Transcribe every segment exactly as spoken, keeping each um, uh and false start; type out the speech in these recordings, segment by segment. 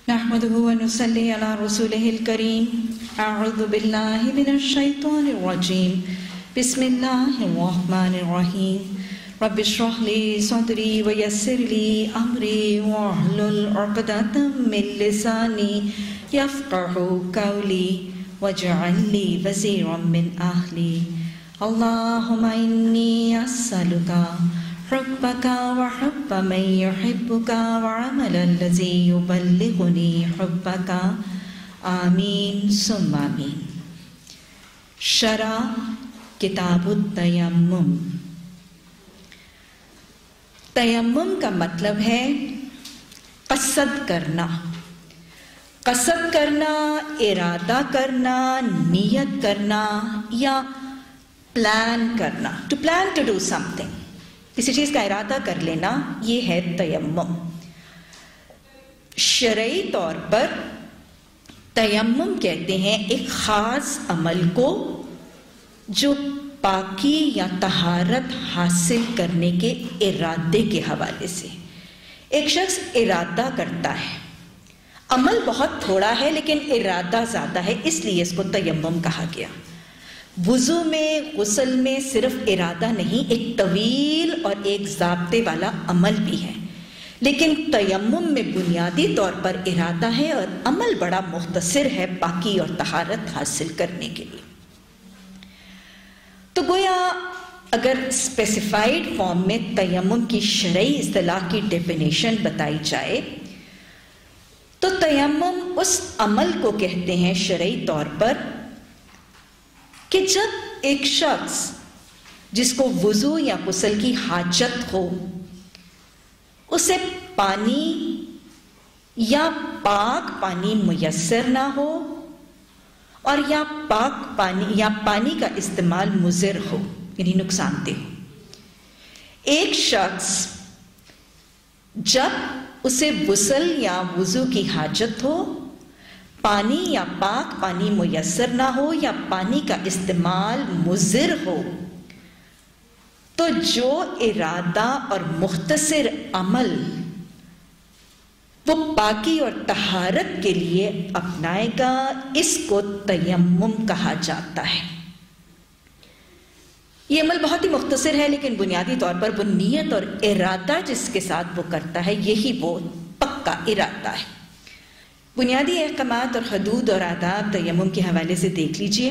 نحمده ونصلي على رسوله الكريم أعوذ بالله من الشيطان الرجيم بسم الله الرحمن الرحيم رب اشرح لي صدري ويسر لي أمري واحلل عقدة من لساني يفقهوا قولي واجعل لي وزيرا من أهلي اللهم إني أسألك حبك وحب من يحبك وعمل الذي يبلغني حبك آمین ثم آمین۔ شرح کتاب التیمم۔ تیمم کا مطلب ہے قصد کرنا، قصد کرنا، ارادہ کرنا، نیت کرنا یا پلان کرنا، to plan to do something, کسی چیز کا ارادہ کر لینا، یہ ہے تیمم۔ شرعی طور پر تیمم کہتے ہیں ایک خاص عمل کو جو پاکی یا طہارت حاصل کرنے کے ارادے کے حوالے سے ایک شخص ارادہ کرتا ہے۔ عمل بہت تھوڑا ہے لیکن ارادہ زیادہ ہے، اس لیے اس کو تیمم کہا گیا۔ وضو میں، غسل میں صرف ارادہ نہیں، ایک طویل اور ایک ضابطے والا عمل بھی ہے، لیکن تیمم میں بنیادی طور پر ارادہ ہے اور عمل بڑا مختصر ہے پاکی اور طہارت حاصل کرنے کے لیے۔ تو گویا اگر اسپیسیفائیڈ فارم میں تیمم کی شرعی اصطلاح کی ڈیفینیشن بتائی جائے تو تیمم اس عمل کو کہتے ہیں شرعی طور پر کہ جب ایک شخص جس کو وضو یا غسل کی حاجت ہو اسے پانی یا پاک پانی میسر نہ ہو اور یا پاک پانی یا پانی کا استعمال مضر ہو، یعنی نقصان دہ ہو۔ ایک شخص جب اسے غسل یا وضو کی حاجت ہو، پانی یا پاک پانی میسر نہ ہو یا پانی کا استعمال مضر ہو، تو جو ارادہ اور مختصر عمل وہ پاکی اور طہارت کے لیے اپنائے گا، اس کو تیمم کہا جاتا ہے۔ یہ عمل بہت ہی مختصر ہے لیکن بنیادی طور پر وہ نیت اور ارادہ جس کے ساتھ وہ کرتا ہے یہی وہ پکا ارادہ ہے۔ بنیادی احکامات اور حدود اور آداب تیمم کے حوالے سے دیکھ لیجئے۔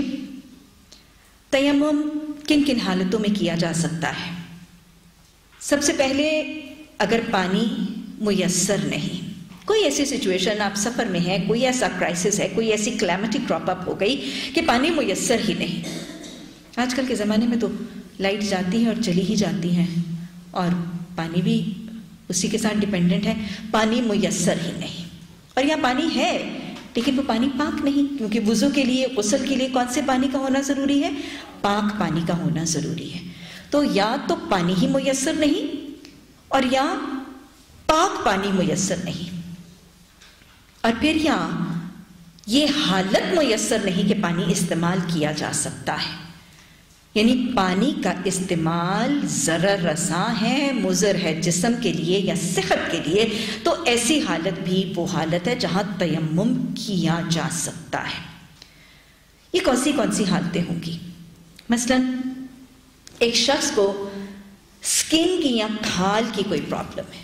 تیمم کن کن حالتوں میں کیا جا سکتا ہے؟ سب سے پہلے اگر پانی میسر نہیں، کوئی ایسی سچویشن آپ سفر میں ہیں، کوئی ایسا کرائسس ہے، کوئی ایسی کلیمٹی کراپ اپ ہو گئی کہ پانی میسر ہی نہیں۔ آج کل کے زمانے میں تو لائٹ جاتی ہے اور چلی ہی جاتی ہیں اور پانی بھی اسی کے ساتھ ڈیپینڈنٹ ہے، پانی میسر ہی نہیں، اور یہاں پانی ہے لیکن وہ پانی پاک نہیں، کیونکہ وضو کے لیے، غسل کے لیے کون سے پانی کا ہونا ضروری ہے؟ پاک پانی کا ہونا ضروری ہے۔ تو یا تو پانی ہی میسر نہیں اور یا پاک پانی میسر نہیں، اور پھر یا یہ حالت میسر نہیں کہ پانی استعمال کیا جا سکتا ہے، یعنی پانی کا استعمال ضرر رساں ہے، مضر ہے جسم کے لیے یا صحت کے لیے، تو ایسی حالت بھی وہ حالت ہے جہاں تیمم کیا جا سکتا ہے۔ یہ کون سی کون سی حالتیں ہوں گی؟ مثلا ایک شخص کو سکن کی یا کھال کی کوئی پرابلم ہے،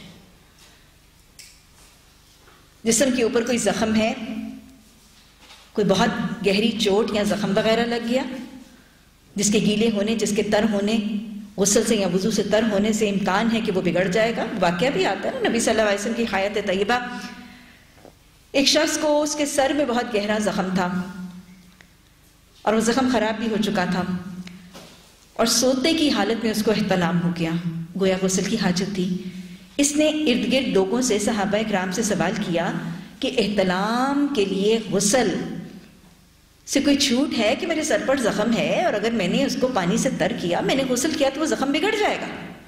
جسم کے اوپر کوئی زخم ہے، کوئی بہت گہری چوٹ یا زخم وغیرہ لگ گیا جس کے گیلے ہونے، جس کے تر ہونے، غسل سے یا وضو سے تر ہونے سے امکان ہے کہ وہ بگڑ جائے گا۔ واقعہ بھی آتا ہے نا نبی صلی اللہ علیہ وسلم کی حیات طیبہ، ایک شخص کو اس کے سر میں بہت گہرا زخم تھا اور وہ زخم خراب بھی ہو چکا تھا اور سوتے کی حالت میں اس کو احتلام ہو گیا، گویا غسل کی حاجت تھی۔ اس نے ارد گرد لوگوں سے، صحابہ کرام سے سوال کیا کہ احتلام کے لیے غسل سے کوئی چھوٹ ہے کہ میرے سر پر زخم ہے اور اگر میں نے اس کو پانی سے تر کیا، میں نے غسل کیا تو وہ زخم بگڑ جائے گا؟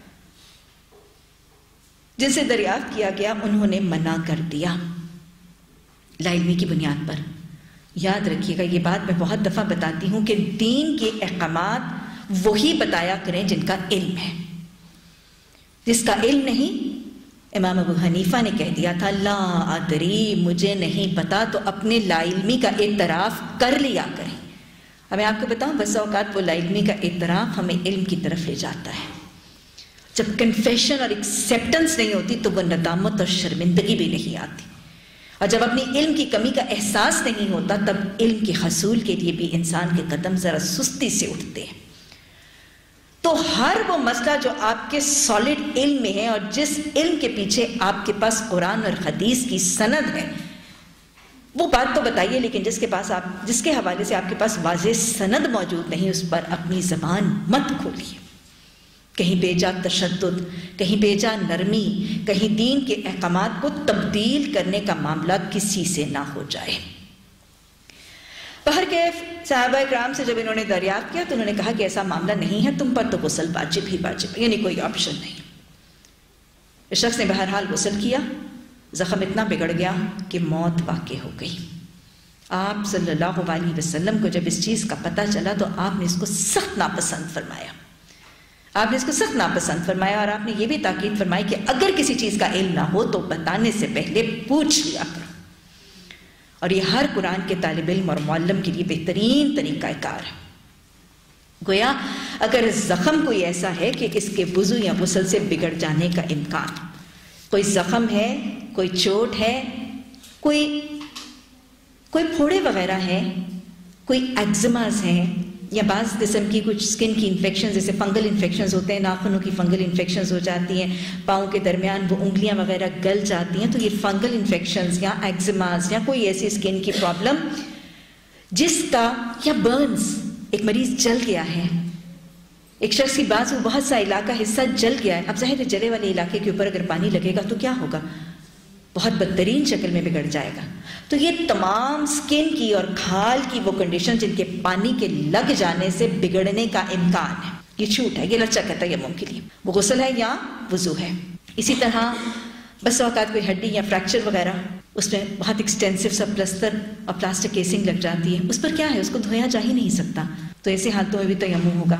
جن سے دریافت کیا گیا انہوں نے منع کر دیا لا علمی کی بنیاد پر۔ یاد رکھیے گا، یہ بات میں بہت دفعہ بتاتی ہوں کہ دین کے احکامات وہی بتایا کریں جن کا علم ہے، جس کا علم نہیں امام ابو حنیفہ نے کہہ دیا تھا لا ادری، مجھے نہیں پتا، تو اپنے لا علمی کا اعتراف کر لیا کریں۔ اب میں آپ کو بتاؤں، بس اوقات وہ لا علمی کا اعتراف ہمیں علم کی طرف لے جاتا ہے۔ جب کنفیشن اور ایکسیپٹنس نہیں ہوتی تو وہ ندامت اور شرمندگی بھی نہیں آتی، اور جب اپنی علم کی کمی کا احساس نہیں ہوتا تب علم کے حصول کے لیے بھی انسان کے قدم ذرا سستی سے اٹھتے ہیں۔ تو ہر وہ مسئلہ جو آپ کے سالڈ علم میں ہے اور جس علم کے پیچھے آپ کے پاس قرآن اور حدیث کی سند ہے، وہ بات تو بتائیے، لیکن جس کے پاس آپ جس کے حوالے سے آپ کے پاس واضح سند موجود نہیں، اس پر اپنی زبان مت کھولیے۔ کہیں بے جا تشدد، کہیں بے جا نرمی، کہیں دین کے احکامات کو تبدیل کرنے کا معاملہ کسی سے نہ ہو جائے۔ بہر کیف صحابہ کرام سے جب انہوں نے دریافت کیا تو انہوں نے کہا کہ ایسا معاملہ نہیں ہے، تم پر تو غسل واجب ہی واجب ہے، یعنی کوئی آپشن نہیں۔ اس شخص نے بہرحال غسل کیا، زخم اتنا بگڑ گیا کہ موت واقع ہو گئی۔ آپ صلی اللہ علیہ وسلم کو جب اس چیز کا پتہ چلا تو آپ نے اس کو سخت ناپسند فرمایا، آپ نے اس کو سخت ناپسند فرمایا اور آپ نے یہ بھی تاکید فرمائی کہ اگر کسی چیز کا علم نہ ہو تو بتانے سے پہلے پوچھ لیا کرو، اور یہ ہر قرآن کے طالب علم اور معلم کے لیے بہترین طریقہ کار ہے۔ گویا اگر زخم کوئی ایسا ہے کہ اس کے وضو یا غسل سے بگڑ جانے کا امکان، کوئی زخم ہے، کوئی چوٹ ہے، کوئی کوئی پھوڑے وغیرہ ہیں، کوئی ایگزماز ہیں، یا بعض قسم کی کچھ سکن کی انفیکشنز جیسے فنگل انفیکشنز ہوتے ہیں، ناخنوں کی فنگل انفیکشنز ہو جاتی ہیں، پاؤں کے درمیان وہ انگلیاں وغیرہ گل جاتی ہیں، تو یہ فنگل انفیکشنز یا ایگزماز یا کوئی ایسی سکن کی پرابلم جس کا، یا برنز، ایک مریض جل گیا ہے، ایک شخص کی بازو بہت سا علاقہ حصہ جل گیا ہے، اب ظاہر ہے جلے والے علاقے کے اوپر اگر پانی لگے گا تو کیا ہوگا، بہت بدترین شکل میں بگڑ جائے گا۔ تو یہ تمام سکن کی اور کھال کی وہ کنڈیشن جن کے پانی کے لگ جانے سے بگڑنے کا امکان ہے، یہ چھوٹ ہے، یہ لچک ہے تیمم کے لیے، وہ غسل ہے یا وضو ہے۔ اسی طرح بس اوقات کوئی ہڈی یا فریکچر وغیرہ، اس میں بہت ایکسٹینسو سا پلستر اور پلاسٹک کیسنگ لگ جاتی ہے، اس پر کیا ہے، اس کو دھویا جا ہی نہیں سکتا، تو ایسے حالتوں میں بھی تیمم ہوگا۔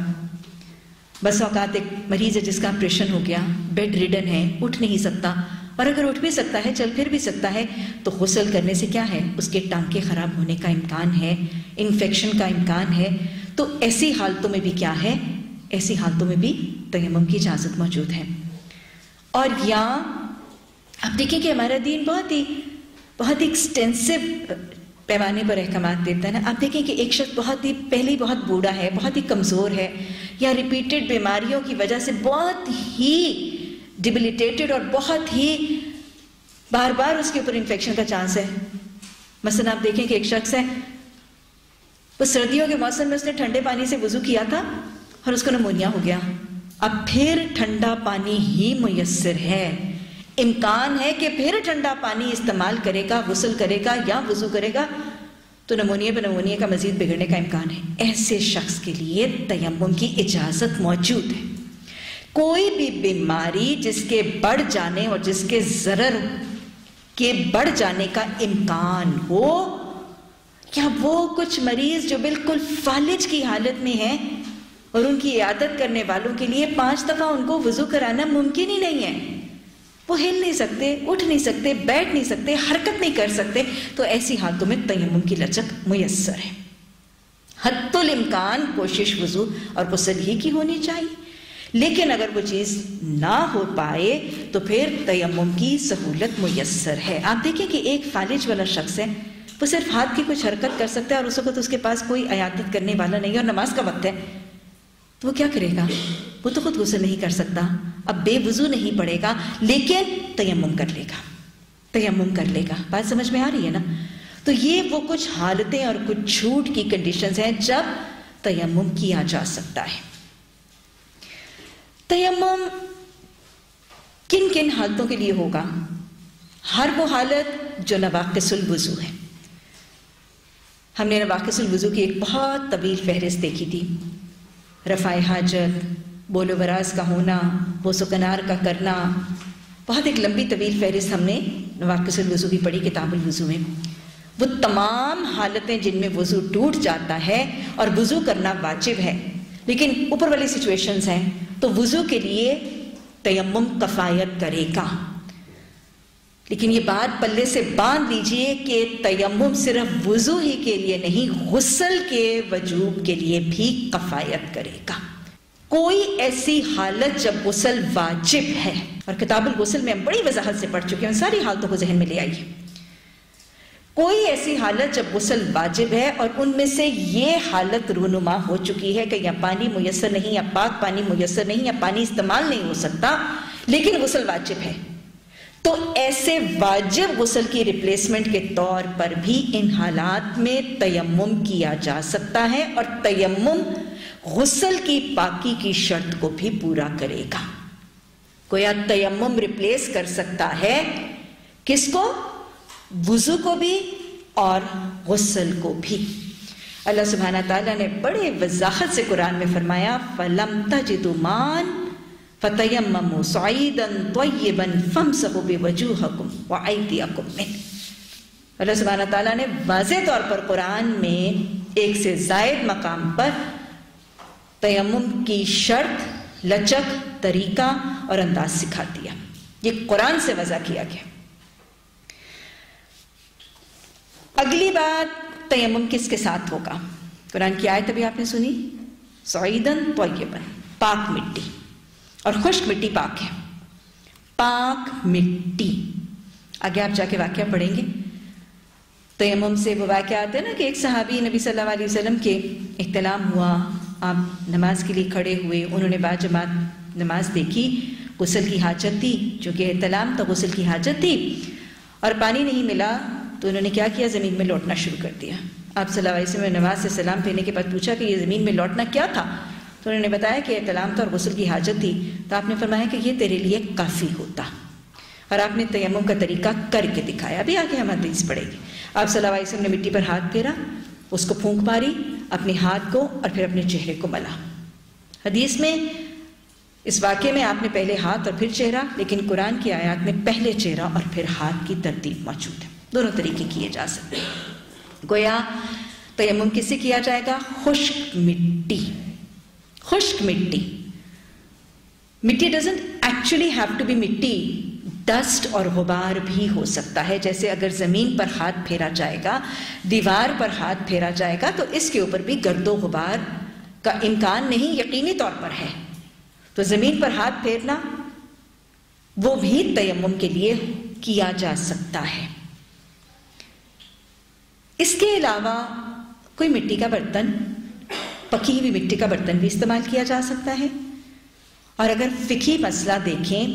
بس اوقات ایک مریض ہے جس کا آپریشن ہو گیا، بیڈ ریڈن ہے، اٹھ نہیں سکتا، اور اگر اٹھ بھی سکتا ہے، چل پھر بھی سکتا ہے، تو غسل کرنے سے کیا ہے، اس کے ٹانکے خراب ہونے کا امکان ہے، انفیکشن کا امکان ہے، تو ایسی حالتوں میں بھی کیا ہے، ایسی حالتوں میں بھی تیمم کی اجازت موجود ہے۔ اور یہاں آپ دیکھیں کہ ہمارا دین بہت ہی بہت ہی ایکسٹینسو پیمانے پر احکامات دیتا ہے نا۔ آپ دیکھیں کہ ایک شخص بہت ہی پہلے بہت بوڑھا ہے، بہت ہی کمزور ہے، یا ریپیٹڈ بیماریوں کی وجہ سے بہت ہی ڈیبلیٹیٹڈ اور بہت ہی بار بار اس کے اوپر انفیکشن کا چانس ہے۔ مثلا آپ دیکھیں کہ ایک شخص ہے، وہ سردیوں کے موسم میں اس نے ٹھنڈے پانی سے وضو کیا تھا اور اس کو نمونیا ہو گیا، اب پھر ٹھنڈا پانی ہی میسر ہے، امکان ہے کہ پھر ٹھنڈا پانی استعمال کرے گا، غسل کرے گا یا وضو کرے گا تو نمونیا پہ نمونیا کا مزید بگڑنے کا امکان ہے۔ ایسے شخص کے لیے تیمم کی اجازت موجود ہے۔ کوئی بھی بیماری جس کے بڑھ جانے اور جس کے ضرر کے بڑھ جانے کا امکان ہو، یا وہ کچھ مریض جو بالکل فالج کی حالت میں ہیں اور ان کی عیادت کرنے والوں کے لیے پانچ دفعہ ان کو وضو کرانا ممکن ہی نہیں ہے، وہ ہل نہیں سکتے، اٹھ نہیں سکتے، بیٹھ نہیں سکتے، حرکت نہیں کر سکتے، تو ایسی حالتوں میں تیمم کی لچک میسر ہے۔ حتی الامکان کوشش وضو اور غسل ہی کی ہونی چاہیے، لیکن اگر وہ چیز نہ ہو پائے تو پھر تیمم کی سہولت میسر ہے۔ آپ دیکھیں کہ ایک فالج والا شخص ہے، وہ صرف ہاتھ کی کچھ حرکت کر سکتا ہے اور اس وقت اس کے پاس کوئی عیادت کرنے والا نہیں اور نماز کا وقت ہے، تو وہ کیا کرے گا؟ وہ تو خود غسل نہیں کر سکتا، اب بے وضو نہیں پڑے گا، لیکن تیمم کر لے گا، تیمم کر لے گا۔ بات سمجھ میں آ رہی ہے نا؟ تو یہ وہ کچھ حالتیں اور کچھ چھوٹ کی کنڈیشنز ہیں جب تیمم کیا جا سکتا ہے۔ تیمم کن کن حالتوں کے لیے ہوگا؟ ہر وہ حالت جو نواقص الوضو ہے۔ ہم نے نواقص الوضو کی ایک بہت طویل فہرست دیکھی تھی، رفع حاجت، بول و براز کا ہونا، بوس و کنار کا کرنا، بہت ایک لمبی طویل فہرست ہم نے نواقص الوضو کی پڑھی کتاب الوضو میں۔ وہ تمام حالتیں جن میں وضو ٹوٹ جاتا ہے اور وضو کرنا واجب ہے، لیکن اوپر والی سچویشنز ہیں، تو وضو کے لیے تیمم کفایت کرے گا۔ لیکن یہ بات پلے سے باندھ لیجئے کہ تیمم صرف وضو ہی کے لیے نہیں، غسل کے وجوب کے لیے بھی کفایت کرے گا۔ کوئی ایسی حالت جب غسل واجب ہے، اور کتاب الغسل میں ہم بڑی وضاحت سے پڑھ چکے ہیں، ساری حالتوں کو ذہن میں لے آئیے، کوئی ایسی حالت جب غسل واجب ہے اور ان میں سے یہ حالت رونما ہو چکی ہے کہ یا پانی میسر نہیں، یا پاک پانی میسر نہیں، یا پانی استعمال نہیں ہو سکتا، لیکن غسل واجب ہے، تو ایسے واجب غسل کی ریپلیسمنٹ کے طور پر بھی ان حالات میں تیمم کیا جا سکتا ہے، اور تیمم غسل کی پاکی کی شرط کو بھی پورا کرے گا۔ گویا تیمم ریپلیس کر سکتا ہے کس کو؟ وضو کو بھی اور غسل کو بھی۔ اللہ سبحانہ تعالیٰ نے بڑے وضاحت سے قرآن میں فرمایا فَلَمْ تَجِدُوا مَاءً فَتَيَمَّمُوا صَعِيدًا طَيِّبًا فَامْسَحُوا بِوُجُوهِكُمْ وَأَيْدِيَكُمْ مِنْهُ۔ اللہ سبحانہ تعالیٰ نے واضح طور پر قرآن میں ایک سے زائد مقام پر تیمم کی شرط، لچک، طریقہ اور انداز سکھا دیا۔ یہ قرآن سے وضع کیا گیا۔ اگلی بات، تیمم کس کے ساتھ ہوگا؟ قرآن کی آیت ابھی آپ نے سنی، صعیداً طیباً، پاک مٹی، اور خشک مٹی پاک ہے، پاک مٹی۔ آگے آپ جا کے واقعہ پڑھیں گے، تیمم سے وہ واقعہ آتے ہیں نا کہ ایک صحابی نبی صلی اللہ علیہ وسلم کے احتلام ہوا، آپ نماز کے لیے کھڑے ہوئے، انہوں نے با جماعت نماز دیکھی، غسل کی حاجت تھی، چونکہ احتلام تو غسل کی حاجت تھی، اور پانی نہیں ملا تو انہوں نے کیا کیا؟ زمین میں لوٹنا شروع کر دیا۔ آپ صلی اللہ علیہ وسلم نے نماز سے سلام پھیرنے کے بعد پوچھا کہ یہ زمین میں لوٹنا کیا تھا؟ تو انہوں نے بتایا کہ احتلام تھا اور غسل کی حاجت تھی۔ تو آپ نے فرمایا کہ یہ تیرے لیے کافی ہوتا، اور آپ نے تیمم کا طریقہ کر کے دکھایا۔ ابھی آگے ہم حدیث پڑھیں گے۔ آپ صلی اللہ علیہ وسلم نے مٹی پر ہاتھ پھیرا، اس کو پھونک ماری، اپنے ہاتھ کو اور پھر اپنے چہرے کو ملا۔ حدیث میں اس واقعے میں آپ نے پہلے ہاتھ اور پھر چہرہ، لیکن قرآن کی آیات میں پہلے چہرہ اور پھر ہاتھ کی ترتیب موجود ہے، دونوں طریقے کیے جا سکتے ہیں۔ گویا تیمم کس سے کیا جائے گا؟ خشک مٹی، خشک مٹی۔ مٹی doesn't actually have to be مٹی، ڈسٹ اور غبار بھی ہو سکتا ہے۔ جیسے اگر زمین پر ہاتھ پھیرا جائے گا، دیوار پر ہاتھ پھیرا جائے گا، تو اس کے اوپر بھی گرد و غبار کا امکان نہیں، یقینی طور پر ہے، تو زمین پر ہاتھ پھیرنا وہ بھی تیمم کے لیے کیا جا سکتا ہے۔ اس کے علاوہ کوئی مٹی کا برتن، پکی ہوئی مٹی کا برتن بھی استعمال کیا جا سکتا ہے۔ اور اگر فقہی مسئلہ دیکھیں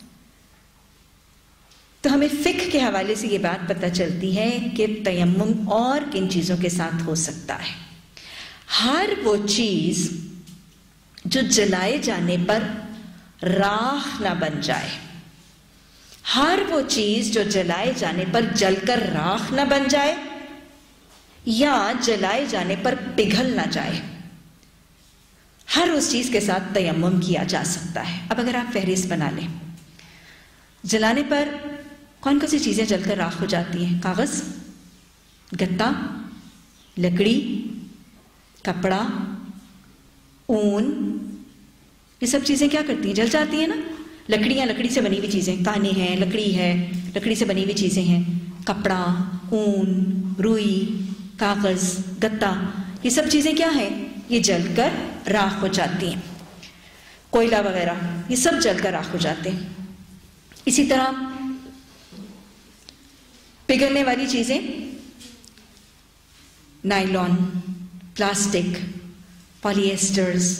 تو ہمیں فقہ کے حوالے سے یہ بات پتہ چلتی ہے کہ تیمم اور کن چیزوں کے ساتھ ہو سکتا ہے۔ ہر وہ چیز جو جلائے جانے پر راکھ نہ بن جائے، ہر وہ چیز جو جلائے جانے پر جل کر راکھ نہ بن جائے یا جلائے جانے پر پگھل نہ جائے، ہر اس چیز کے ساتھ تیمم کیا جا سکتا ہے۔ اب اگر آپ فہرست بنا لیں، جلانے پر کون کون سی چیزیں جل کر راکھ ہو جاتی ہیں؟ کاغذ، گتا، لکڑی، کپڑا، اون، یہ سب چیزیں کیا کرتی ہیں؟ جل جاتی ہیں نا۔ لکڑیاں، لکڑی سے بنی ہوئی چیزیں، کانے ہیں، لکڑی ہے، لکڑی سے بنی ہوئی چیزیں ہیں، کپڑا، اون، روئی، کاغذ، گتا، یہ سب چیزیں کیا ہیں؟ یہ جل کر راکھ ہو جاتی ہیں۔ کوئلہ وغیرہ یہ سب جل کر راکھ ہو جاتے ہیں۔ اسی طرح پگھلنے والی چیزیں، نائلون، پلاسٹک، پولی ایسٹرز،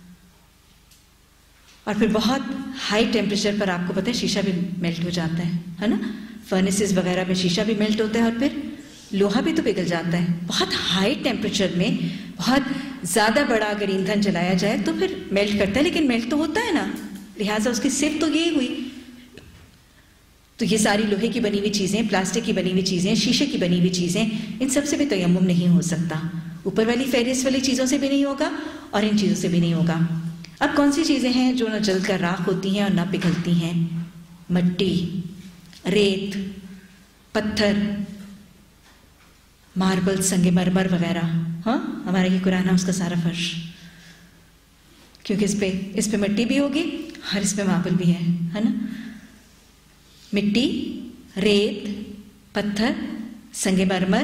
اور پھر بہت ہائی ٹیمپریچر پر آپ کو پتہ ہے شیشہ بھی میلٹ ہو جاتا ہے ہے نا، فرنیسز وغیرہ میں شیشہ بھی میلٹ ہوتا ہے، اور پھر لوہا بھی تو پگھل جاتا ہے۔ بہت ہائی ٹیمپریچر میں بہت زیادہ بڑا اگر ایندھن جلایا جائے تو پھر میلٹ کرتا ہے، لیکن میلٹ تو ہوتا ہے نا، لہٰذا اس کی صفت تو یہی ہوئی۔ تو یہ ساری لوہے کی بنی ہوئی چیزیں، پلاسٹک کی بنی ہوئی چیزیں، شیشے کی بنی ہوئی چیزیں، ان سب سے بھی تیمم نہیں ہو سکتا۔ اوپر والی فہرست والی چیزوں سے بھی نہیں ہوگا اور ان چیزوں سے بھی نہیں ہوگا۔ اب کون سی چیزیں ہیں جو نہ جل کر راکھ ہوتی ہیں اور نہ پگھلتی ہیں؟ مٹی، ریت، پتھر، ماربل، سنگ مرمر وغیرہ۔ ہاں، ہمارا یہ قرآن ہے اس کا سارا فرش، کیونکہ اس پہ اس پہ مٹی بھی ہوگی اور اس پہ ماربل بھی ہے ہے نا۔ مٹی، रेत, पत्थर, संगे मरमर,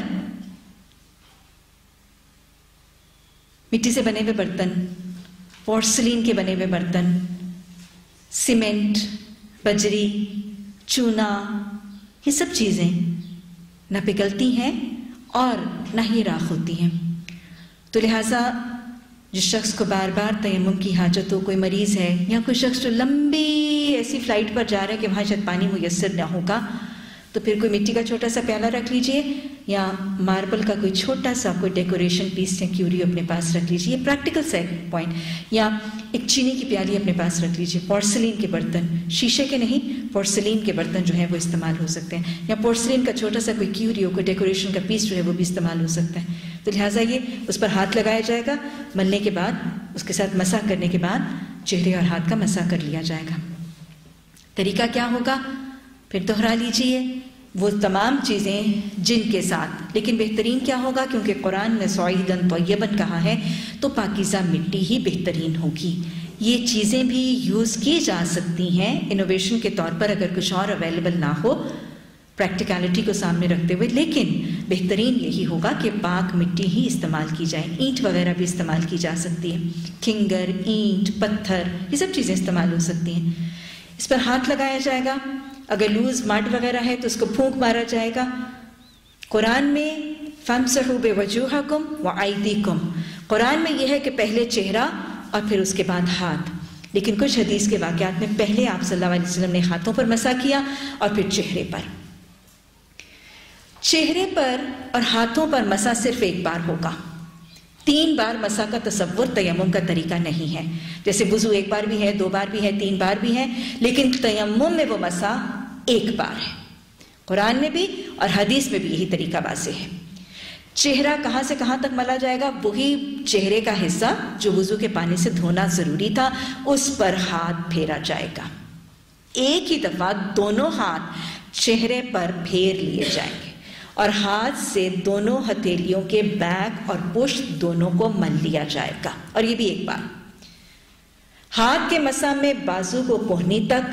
मिट्टी से बने हुए बर्तन, पोर्सलिन के बने हुए बर्तन, सीमेंट, बजरी, चूना, ये सब चीज़ें न पिघलती हैं और न ही राख होती हैं। तो लिहाजा जिस शख्स को बार बार तयम्मुम की हाजत हो, कोई मरीज़ है या कोई शख्स जो लंबी ऐसी फ़्लाइट पर जा रहा है कि वहाँ शायद पानी मुयस्सर ना होगा, तो फिर कोई मिट्टी का छोटा सा प्याला रख लीजिए या मार्बल का कोई छोटा सा कोई डेकोरेशन पीस या क्यूरी अपने पास रख लीजिए, प्रैक्टिकल से पॉइंट, या एक चीनी की प्याली अपने पास रख लीजिए। पोर्सलिन के बर्तन, शीशे के नहीं, पोर्सलिन के बर्तन जो है वो इस्तेमाल हो सकते हैं, या पोर्सलिन का छोटा सा कोई क्यूरी हो, कोई डेकोरेशन का पीस जो है वो भी इस्तेमाल हो सकता है। तो लिहाजा ये उस पर हाथ लगाया जाएगा, मलने के बाद उसके साथ मसा करने के बाद चेहरे और हाथ का मसा कर लिया जाएगा। तरीका क्या होगा फिर दोहरा लीजिए, वो तमाम चीज़ें जिनके साथ, लेकिन बेहतरीन क्या होगा, क्योंकि कुरान में सईदन तय्यबन कहा है, तो पाकीज़ा मिट्टी ही बेहतरीन होगी। ये चीज़ें भी यूज़ की जा सकती हैं इनोवेशन के तौर पर अगर कुछ और अवेलेबल ना हो, प्रैक्टिकलिटी को सामने रखते हुए, लेकिन बेहतरीन यही होगा कि पाक मिट्टी ही इस्तेमाल की जाए। ईंट वगैरह भी इस्तेमाल की जा सकती है, खिंगर, ईंट, पत्थर, ये सब चीज़ें इस्तेमाल हो सकती हैं। इस पर हाथ लगाया जाएगा, अगर लूज मड वगैरह है तो उसको फूंक मारा जाएगा। कुरान में फमसहू बिवजूहिकुम व अयदीकुम, कुरान में यह है कि पहले चेहरा और फिर उसके बाद हाथ, लेकिन कुछ हदीस के वाक़यात में पहले आप सल्लल्लाहु अलैहि वसल्लम ने हाथों पर मसा किया और फिर चेहरे पर। चेहरे पर और हाथों पर मसा सिर्फ एक बार होगा, तीन बार मसा का तसव्वुर तयम्मुम का तरीका नहीं है। जैसे वुज़ू एक बार भी है, दो बार भी है, तीन बार भी है, लेकिन तयम्मुम में वो मसा एक बार है। कुरान में भी और हदीस में भी यही तरीका वाज़ेह है। चेहरा कहाँ से कहाँ तक मला जाएगा, वही चेहरे का हिस्सा जो वुज़ू के पानी से धोना ज़रूरी था, उस पर हाथ फेरा जाएगा। एक ही दफ़ा दोनों हाथ चेहरे पर फेर लिए जाएंगे और हाथ से दोनों हथेलियों के बैक और पुश्त दोनों को मल लिया जाएगा, और ये भी एक बार। हाथ के मसा में बाजू को कोहनी तक,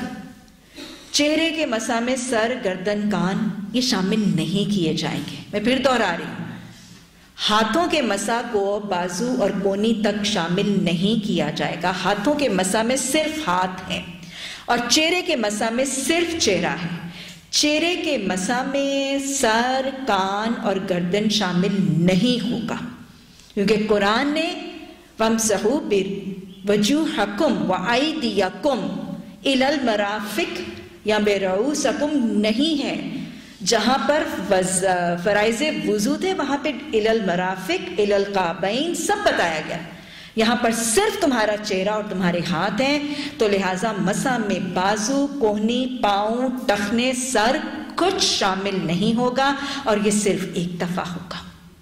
चेहरे के मसा में सर, गर्दन, कान ये शामिल नहीं किए जाएंगे। मैं फिर दोहरा रही हूं, हाथों के मसा को बाजू और कोहनी तक शामिल नहीं किया जाएगा। हाथों के मसा में सिर्फ हाथ है और चेहरे के मसा में सिर्फ चेहरा है। चेहरे के मसा में सर, कान और गर्दन शामिल नहीं होगा, क्योंकि कुरान ने वमसहू बिवजूहिकुम व अयदीकुम इलल मराफिक या बिरुऊसिकुम नहीं है। जहां पर फराइज़े वुज़ू थे वहां पे इलल मराफिक, इलल काबैन सब बताया गया। यहां पर सिर्फ तुम्हारा चेहरा और तुम्हारे हाथ हैं, तो लिहाजा मसा में बाजू, कोहनी, पाँव, टखने, सर कुछ शामिल नहीं होगा और ये सिर्फ एक दफा होगा।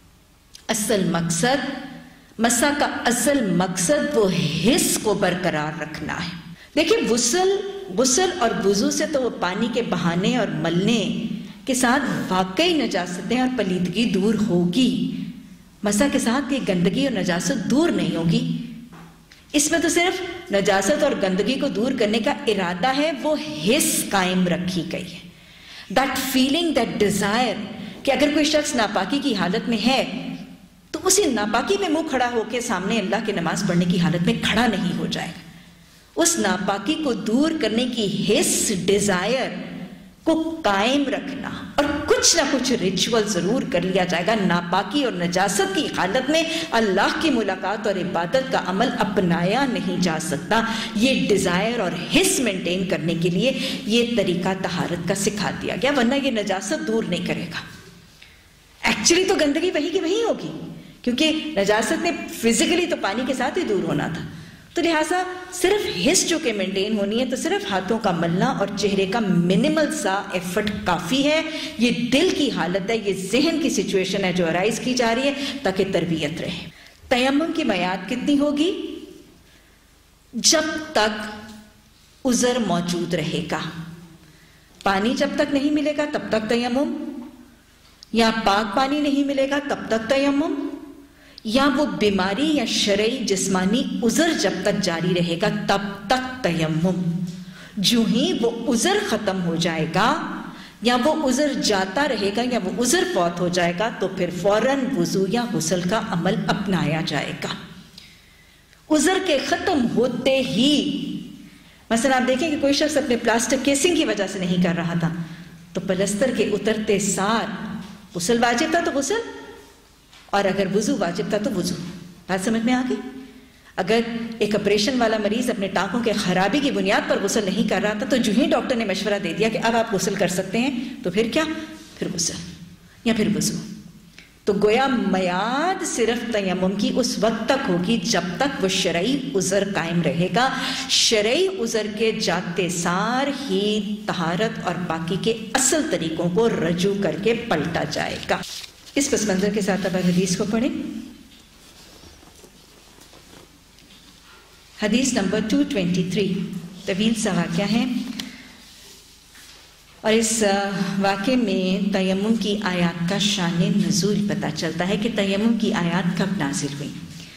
असल मकसद, मसा का असल मकसद वो हिस्स को बरकरार रखना है। देखिए, गुस्ल गुस्ल और वुज़ू से तो वो पानी के बहाने और मलने के साथ वाकई नजासतें और पलीदगी दूर होगी, मसा के साथ ये गंदगी और नजासत दूर नहीं होगी। इसमें तो सिर्फ नजासत और गंदगी को दूर करने का इरादा है, वो हिस्स कायम रखी गई है। दैट फीलिंग, दैट डिजायर कि अगर कोई शख्स नापाकी की हालत में है तो उसी नापाकी में मुंह खड़ा होकर सामने अल्लाह की नमाज पढ़ने की हालत में खड़ा नहीं हो जाएगा। उस नापाकी को दूर करने की हिस्स, डिजायर को कायम रखना और कुछ ना कुछ रिचुअल जरूर कर लिया जाएगा। नापाकी और नजासत की हालत में अल्लाह की मुलाकात और इबादत का अमल अपनाया नहीं जा सकता। ये डिजायर और हिस्स मेंटेन करने के लिए ये तरीका तहारत का सिखा दिया गया, वरना ये नजासत दूर नहीं करेगा। एक्चुअली तो गंदगी वही की वही होगी, क्योंकि नजासत ने फिजिकली तो पानी के साथ ही दूर होना था। तो लिहाजा सिर्फ हिस्स जो के मेंटेन होनी है तो सिर्फ हाथों का मलना और चेहरे का मिनिमल सा एफर्ट काफ़ी है। ये दिल की हालत है, ये जहन की सिचुएशन है जो अराइज की जा रही है ताकि तरबियत रहे। तयम्मुम की मियाद कितनी होगी? जब तक उज़र मौजूद रहेगा। पानी जब तक नहीं मिलेगा तब तक तयम्मुम, या पाक पानी नहीं मिलेगा तब तक तयम्मुम, या वो बीमारी या शरई जिस्मानी उज़र जब तक जारी रहेगा तब तक तयम्मुम। जो ही वो उज़र खत्म हो जाएगा یا وہ عذر جاتا رہے گا یا وہ عذر فوت ہو جائے گا تو پھر فوراً وضو یا غسل کا عمل اپنایا جائے گا۔ عذر کے ختم ہوتے ہی، مثلا آپ دیکھیں کہ کوئی شخص اپنے پلاسٹک کیسنگ کی وجہ سے نہیں کر رہا تھا تو پلستر کے اترتے سار غسل واجب تھا تو غسل، اور اگر وضو واجب تھا تو وضو۔ بات سمجھ میں آ گئی؟ اگر ایک آپریشن والا مریض اپنے ٹانکوں کے خرابی کی بنیاد پر غسل نہیں کر رہا تھا تو جو ہی ڈاکٹر نے مشورہ دے دیا کہ اب آپ غسل کر سکتے ہیں تو پھر کیا؟ پھر غسل یا پھر وضو۔ تو گویا میعاد صرف تیمم کی اس وقت تک ہوگی جب تک وہ شرعی عذر قائم رہے گا۔ شرعی عذر کے جاتے سار ہی طہارت اور پاکی کے اصل طریقوں کو رجوع کر کے پلٹا جائے گا۔ اس پس منظر کے ساتھ اب حدیث کو پڑھیں۔ حدیث نمبر دو سو تیئیس، طویل سا واقعہ ہے، اور اس واقعے میں تیمم کی آیات کا شان نزول پتہ چلتا ہے کہ تیمم کی آیات کب نازل ہوئی۔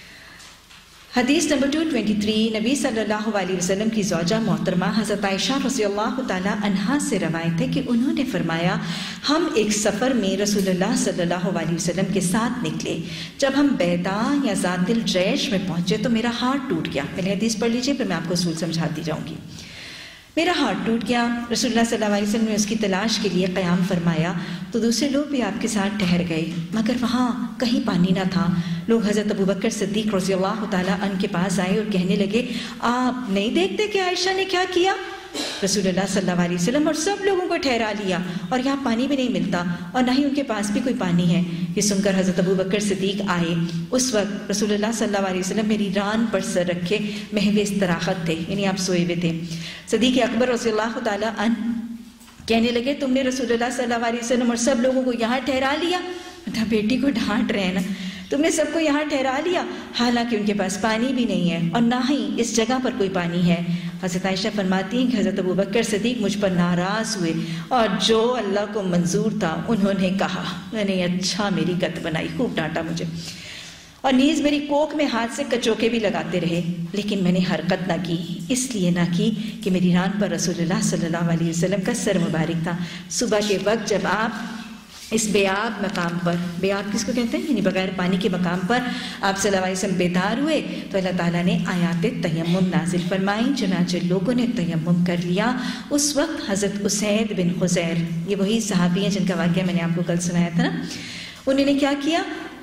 حدیث نمبر دو سو تیئیس نبی صلی اللہ علیہ وسلم کی زوجہ محترمہ حضرت عائشہ رضی اللہ تعالی عنہا سے روایت ہے کہ انہوں نے فرمایا ہم ایک سفر میں رسول اللہ صلی اللہ علیہ وسلم کے ساتھ نکلے۔ جب ہم بیدا یا ذات الجیش میں پہنچے تو میرا ہاتھ ٹوٹ گیا۔ پہلے حدیث پڑھ لیجئے پھر میں آپ کو اصول سمجھاتی جاؤں گی۔ میرا ہاتھ ٹوٹ گیا، رسول اللہ صلی اللہ علیہ وسلم نے اس کی تلاش کے لیے قیام فرمایا تو دوسرے لوگ بھی آپ کے ساتھ ٹھہر گئے مگر وہاں کہیں پانی نہ تھا۔ لوگ حضرت ابو بکر صدیق رضی اللہ تعالیٰ عنہ کے پاس آئے اور کہنے لگے آپ نہیں دیکھتے کہ عائشہ نے کیا کیا؟ رسول اللہ صلی اللہ علیہ وسلم اور سب لوگوں کو ٹھہرا لیا اور یہاں پانی بھی نہیں ملتا اور نہ ہی ان کے پاس بھی کوئی پانی ہے۔ یہ سن کر حضرت ابو بکر صدیق آئے۔ اس وقت رسول اللہ صلی اللہ علیہ وسلم میری ران پر سر رکھے محو استراحت تھے، یعنی آپ سوئے ہوئے تھے۔ صدیق اکبر رضی اللہ تعالیٰ عنہ کہنے لگے تم نے رسول اللہ صلی اللہ علیہ وسلم اور سب لوگوں کو یہاں ٹھہرا لیا؟ بیٹی کو ڈانٹ رہے ہیں نا، تم نے سب کو یہاں ٹھہرا لیا حالانکہ ان کے پاس پانی بھی نہیں ہے اور نہ ہی اس جگہ پر کوئی پانی ہے۔ حضرت عائشہ فرماتی ہیں کہ حضرت ابو بکر صدیق مجھ پر ناراض ہوئے اور جو اللہ کو منظور تھا انہوں نے کہا، میں نے اچھا میری گت بنائی، خوب ڈانٹا مجھے، اور نیز میری کوکھ میں ہاتھ سے کچوکے بھی لگاتے رہے لیکن میں نے حرکت نہ کی، اس لیے نہ کی کہ میری ران پر رسول اللہ صلی اللہ علیہ وسلم کا سر مبارک تھا۔ صبح کے وقت جب آپ اس بیاب مقام پر، بیاب کس کو کہتے ہیں یعنی بغیر پانی کے مقام پر آپ صلی اللہ علیہ وسلم بیدار ہوئے تو اللہ تعالیٰ نے آیات تیمم نازل فرمائیں، چنانچہ لوگوں نے تیمم کر لیا۔ اس وقت حضرت اسید بن خزیر، یہ وہی صحابی ہیں جن کا واقعہ میں نے آپ کو کل سنایا تھا نا، انہوں نے کیا کیا؟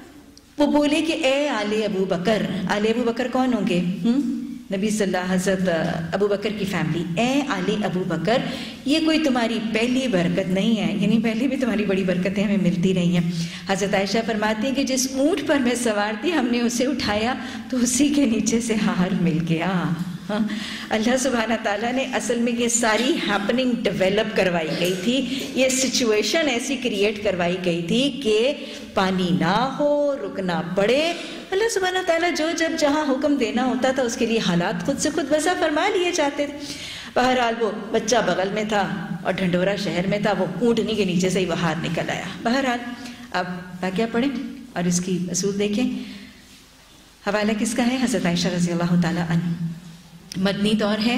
وہ بولے کہ اے آل ابو بکر، آل ابو بکر کون ہوں گے؟ ہم نبی صلی اللہ حضرت ابو بکر کی فیملی، اے آل ابو بکر یہ کوئی تمہاری پہلی برکت نہیں ہے، یعنی پہلے بھی تمہاری بڑی برکتیں ہمیں ملتی رہی ہیں۔ حضرت عائشہ فرماتی ہیں کہ جس اونٹ پر میں سوار تھی ہم نے اسے اٹھایا تو اسی کے نیچے سے ہار مل گیا۔ اللہ سبحانہ تعالیٰ نے اصل میں یہ ساری ہیپننگ ڈیولپ کروائی گئی تھی، یہ سچویشن ایسی کریٹ کروائی گئی تھی کہ پانی نہ ہو، رکنا پڑے۔ اللہ سبحانہ تعالیٰ جو جب جہاں حکم دینا ہوتا تھا اس کے لیے حالات خود سے خود وضع فرما لیے جاتے تھے۔ بہرحال وہ بچہ بغل میں تھا اور ڈھنڈورا شہر میں تھا، وہ اونٹنی کے نیچے سے ہی باہر نکل آیا۔ بہرحال اب واقعہ پڑھیں اور اس کی اصول دیکھیں۔ حوالہ کس کا ہے؟ حضرت عائشہ رضی اللہ تعالیٰ عنہ۔ مدنی دور ہے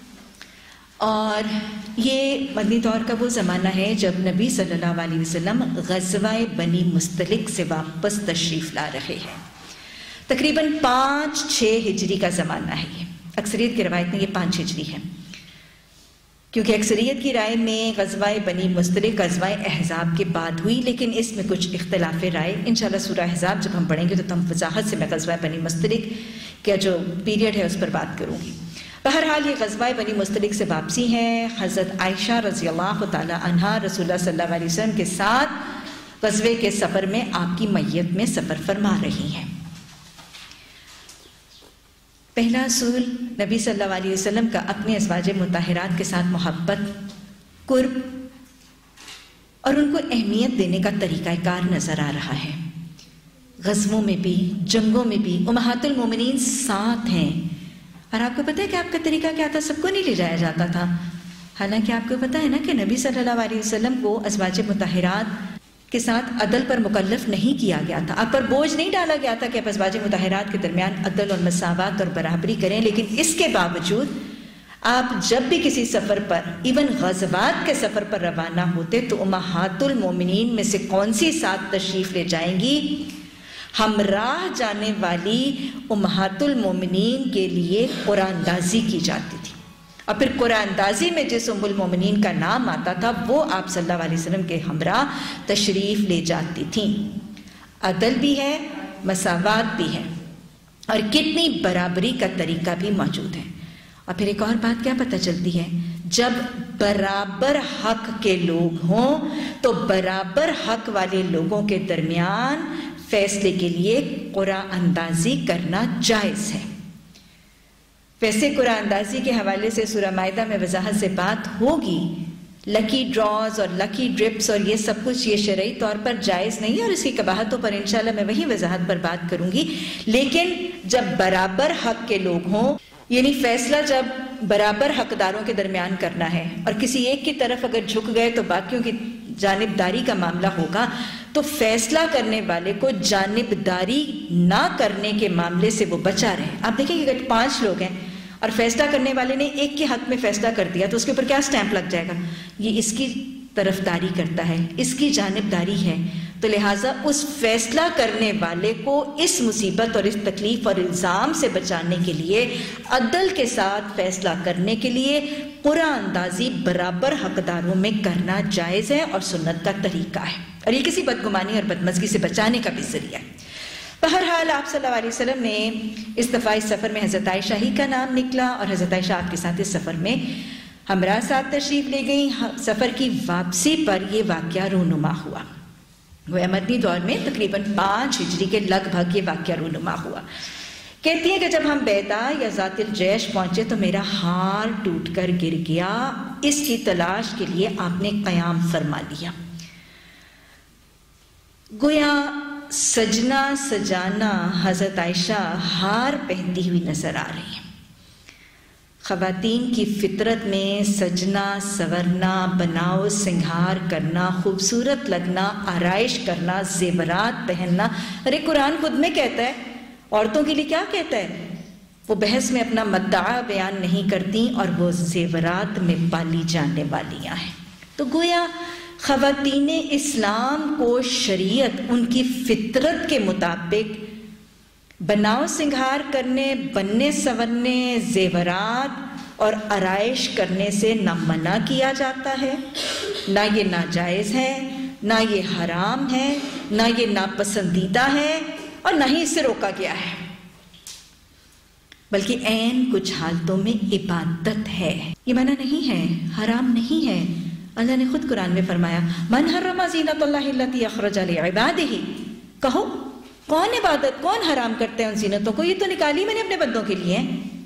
اور یہ مدنی دور کا وہ زمانہ ہے جب نبی صلی اللہ علیہ وسلم غزوہ بنی مستلق سے واپس تشریف لا رہے ہیں۔ تقریباً پانچ چھ ہجری کا زمانہ ہے یہ، اکثریت کی روایت میں یہ پانچ ہجری ہے، کیونکہ اکثریت کی رائے میں غزوہ بنی مستلق غزوہ احزاب کے بعد ہوئی، لیکن اس میں کچھ اختلاف رائے۔ انشاءاللہ سورہ احزاب جب ہم پڑھیں گے تو تم وضاحت سے میں غزوہ بنی مستلق کا جو پیریڈ ہے اس پر بات کروں گی۔ بہرحال یہ غزوہ بنی مستلق سے واپسی ہے۔ حضرت عائشہ رضی اللہ تعالی عنہا رسول اللہ صلی اللہ علیہ وسلم کے ساتھ غزوے کے سفر میں آپ کی میت میں سفر فرما رہی ہیں۔ پہلا اصول نبی صلی اللہ علیہ وسلم کا اپنے ازواج مطہرات کے ساتھ محبت، قرب اور ان کو اہمیت دینے کا طریقہ کار نظر آ رہا ہے۔ غزووں میں بھی، جنگوں میں بھی امہات المومنین ساتھ ہیں، اور آپ کو پتہ ہے کہ آپ کا طریقہ کیا تھا؟ سب کو نہیں لے جایا جاتا تھا، حالانکہ آپ کو پتہ ہے نا کہ نبی صلی اللہ علیہ وسلم کو ازواج مطہرات کے ساتھ عدل پر مکلف نہیں کیا گیا تھا، آپ پر بوجھ نہیں ڈالا گیا تھا کہ آپ ازواج مطہرات کے درمیان عدل اور مساوات اور برابری کریں، لیکن اس کے باوجود آپ جب بھی کسی سفر پر ایون غزوات کے سفر پر روانہ ہوتے تو امہات المومنین میں سے کون سی ساتھ تشریف لے جائیں گی؟ ہمراہ جانے والی امہات المومنین کے لیے قرآن اندازی کی جاتی تھی، اور پھر قرآن اندازی میں جس ام المومنین کا نام آتا تھا وہ آپ صلی اللہ علیہ وسلم کے ہمراہ تشریف لے جاتی تھیں۔ عدل بھی ہے، مساوات بھی ہے، اور کتنی برابری کا طریقہ بھی موجود ہے۔ اور پھر ایک اور بات کیا پتہ چلتی ہے، جب برابر حق کے لوگ ہوں تو برابر حق والے لوگوں کے درمیان فیصلے کے لیے قرآن اندازی کرنا جائز ہے۔ ویسے قرآن اندازی کے حوالے سے سورہ مائدہ میں وضاحت سے بات ہوگی، لکی ڈراز اور لکی ڈرپس اور یہ سب کچھ یہ شرعی طور پر جائز نہیں ہے، اور اس کی قباحتوں پر انشاءاللہ میں وہی وضاحت پر بات کروں گی۔ لیکن جب برابر حق کے لوگ ہوں، یعنی فیصلہ جب برابر حقداروں کے درمیان کرنا ہے اور کسی ایک کی طرف اگر جھک گئے تو باقیوں کی جانبداری کا معاملہ ہوگا، تو فیصلہ کرنے والے کو جانبداری نہ کرنے کے معاملے سے وہ بچا رہے۔ آپ دیکھیں کہ اگر پانچ لوگ ہیں اور فیصلہ کرنے والے نے ایک کے حق میں فیصلہ کر دیا تو اس کے اوپر کیا سٹیمپ لگ جائے گا؟ یہ اس کی طرفداری کرتا ہے، اس کی جانبداری ہے، تو لہٰذا اس فیصلہ کرنے والے کو اس مصیبت اور اس تکلیف اور الزام سے بچانے کے لیے عدل کے ساتھ فیصلہ کرنے کے لیے قرآن اندازی برابر حقداروں میں کرنا جائز ہے اور سنت کا طریقہ ہے، اور یہ کسی بدگمانی اور بدمزگی سے بچانے کا بھی ذریعہ ہے۔ بہرحال آپ صلی اللہ علیہ وسلم نے اس دفعہ اس سفر میں حضرت عائشہ ہی کا نام نکلا، اور حضرت عائشہ آپ کے ساتھ اس سفر میں ہمراہ ساتھ تشریف لے گئیں۔ سفر کی واپسی پر یہ واقعہ رونما ہوا، وہ مدنی دور میں تقریباً پانچ ہجری کے لگ بھگ یہ واقعہ رونما ہوا۔ کہتی ہیں کہ جب ہم بیدا یا ذات الجیش پہنچے تو میرا ہار ٹوٹ کر گر گیا، اس کی تلاش کے لیے آپ نے قیام فرما لیا۔ گویا سجنا سجانا حضرت عائشہ ہار پہنتی ہوئی نظر آ رہی ہیں۔ خواتین کی فطرت میں سجنا سورنا، بناؤ سنگھار کرنا، خوبصورت لگنا، آرائش کرنا، زیورات پہننا، ارے قرآن خود میں کہتا ہے، عورتوں کے لیے کیا کہتا ہے؟ وہ بحث میں اپنا مدعا بیان نہیں کرتی اور وہ زیورات میں پالی جانے والیاں ہیں۔ تو گویا خواتین اسلام کو شریعت ان کی فطرت کے مطابق بناؤ سنگھار کرنے، بننے سورنے، زیورات اور آرائش کرنے سے نہ منع کیا جاتا ہے، نہ یہ ناجائز ہے، نہ یہ حرام ہے، نہ یہ ناپسندیدہ ہے، اور نہ ہی اس سے روکا گیا ہے، بلکہ عین کچھ حالتوں میں عبادت ہے۔ یہ منع نہیں ہے، حرام نہیں ہے۔ اللہ نے خود قرآن میں فرمایا من حرم زینت اللہ التی اخرج لعبادہ، کہو کون عبادت، کون حرام کرتے ہیں ان زینتوں کو؟ یہ تو نکالی میں نے اپنے بندوں کے لیے۔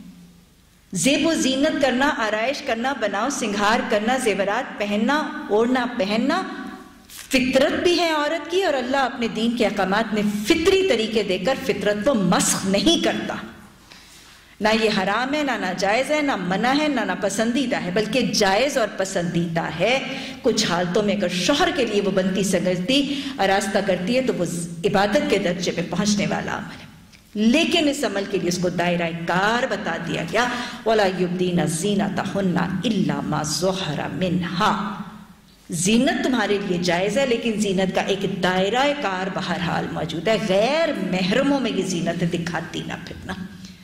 زیب و زینت کرنا، آرائش کرنا، بناؤ سنگھار کرنا، زیورات پہننا، اوڑھنا پہننا فطرت بھی ہے عورت کی، اور اللہ اپنے دین کے احکامات میں فطری طریقے دے کر فطرت کو مسخ نہیں کرتا۔ نہ یہ حرام ہے، نہ ناجائز ہے، نہ منع ہے، نہ ناپسندیدہ ہے، بلکہ جائز اور پسندیدہ ہے۔ کچھ حالتوں میں اگر شوہر کے لیے وہ بنتی سمجھتی آراستہ کرتی ہے تو وہ عبادت کے درجے پہ پہنچنے والا عمل ہے، لیکن اس عمل کے لیے اس کو دائرہ کار بتا دیا گیا وَلَا يُبْدِينَ زِينَتَهُنَّ إِلَّا مَا ظَهَرَ مِنْهَا۔ زینت تمہارے لیے جائز ہے، لیکن زینت کا ایک دائرہ کار بہرحال موجود ہے۔ غیر محرموں میں یہ زینت دکھاتی نہ پھرنا،